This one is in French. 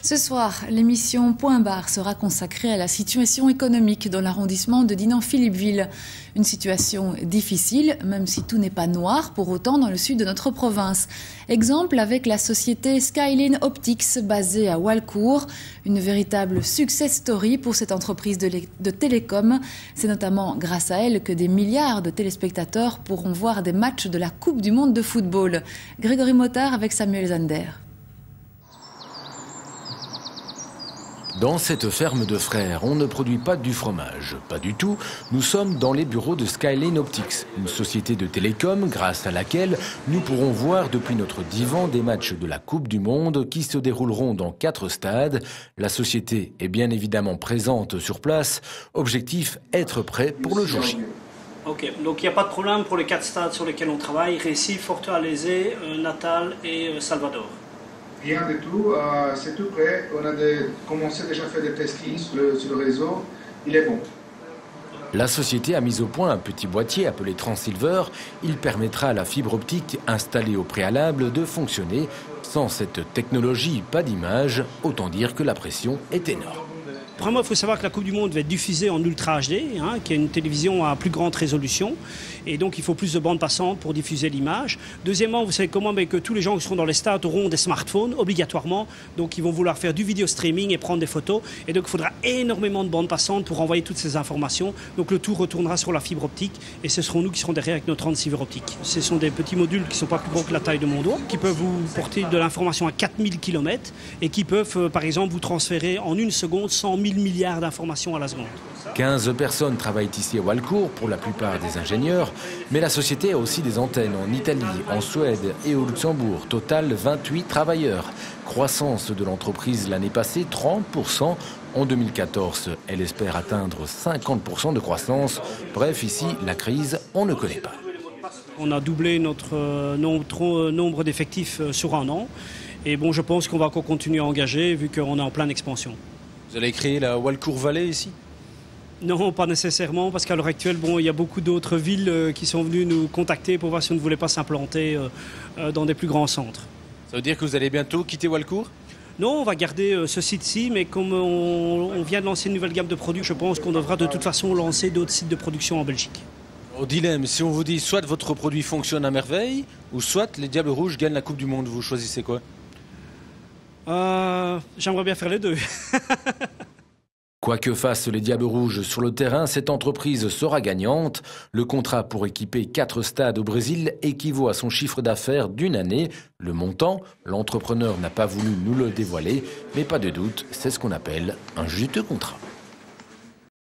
Ce soir, l'émission Point Barre sera consacrée à la situation économique dans l'arrondissement de Dinan-Philippeville. Une situation difficile, même si tout n'est pas noir pour autant dans le sud de notre province. Exemple avec la société Skyline Optics basée à Walcourt. Une véritable success story pour cette entreprise de télécom. C'est notamment grâce à elle que des milliards de téléspectateurs pourront voir des matchs de la Coupe du Monde de football. Grégory Motard avec Samuel Zander. Dans cette ferme de frères, on ne produit pas du fromage. Pas du tout. Nous sommes dans les bureaux de Skyline Optics, une société de télécom grâce à laquelle nous pourrons voir depuis notre divan des matchs de la Coupe du Monde qui se dérouleront dans 4 stades. La société est bien évidemment présente sur place. Objectif, être prêt pour le jour J. Ok, donc il n'y a pas de problème pour les 4 stades sur lesquels on travaille, Recife, Fortaleza, Natal et Salvador. Rien du tout, c'est tout prêt. On a commencé déjà à faire des testings sur le réseau. Il est bon. La société a mis au point un petit boîtier appelé Transilver. Il permettra à la fibre optique installée au préalable de fonctionner. Sans cette technologie, pas d'image. Autant dire que la pression est énorme. Premièrement, il faut savoir que la Coupe du Monde va être diffusée en Ultra HD, qui est une télévision à plus grande résolution. Et donc, il faut plus de bandes passantes pour diffuser l'image. Deuxièmement, vous savez comment que tous les gens qui seront dans les stades auront des smartphones, obligatoirement. Donc, ils vont vouloir faire du vidéo streaming et prendre des photos. Et donc, il faudra énormément de bandes passantes pour envoyer toutes ces informations. Donc, le tout retournera sur la fibre optique. Et ce seront nous qui serons derrière avec notre transceiver optique. Ce sont des petits modules qui ne sont pas plus gros que la taille de mon doigt, qui peuvent vous porter de l'information à 4000 km et qui peuvent, par exemple, vous transférer en 1 seconde 100 000 milliards d'informations à la seconde. 15 personnes travaillent ici à Walcourt, pour la plupart des ingénieurs, mais la société a aussi des antennes en Italie, en Suède et au Luxembourg. Total 28 travailleurs. Croissance de l'entreprise l'année passée, 30%. En 2014, elle espère atteindre 50% de croissance. Bref, ici, la crise, on ne connaît pas. On a doublé notre nombre d'effectifs sur un an. Et bon, je pense qu'on va encore continuer à engager vu qu'on est en pleine expansion. Vous allez créer la Walcourt Valley ici ? Non, pas nécessairement, parce qu'à l'heure actuelle, il y a beaucoup d'autres villes qui sont venues nous contacter pour voir si on ne voulait pas s'implanter dans des plus grands centres. Ça veut dire que vous allez bientôt quitter Walcourt ? Non, on va garder ce site-ci, mais comme on vient de lancer une nouvelle gamme de produits, je pense qu'on devra de toute façon lancer d'autres sites de production en Belgique. Au dilemme, si on vous dit soit votre produit fonctionne à merveille, ou soit les Diables Rouges gagnent la Coupe du Monde, vous choisissez quoi ? J'aimerais bien faire les deux. Quoi que fassent les Diables Rouges sur le terrain, cette entreprise sera gagnante. Le contrat pour équiper 4 stades au Brésil équivaut à son chiffre d'affaires d'une année. Le montant, l'entrepreneur n'a pas voulu nous le dévoiler, mais pas de doute, c'est ce qu'on appelle un juste contrat.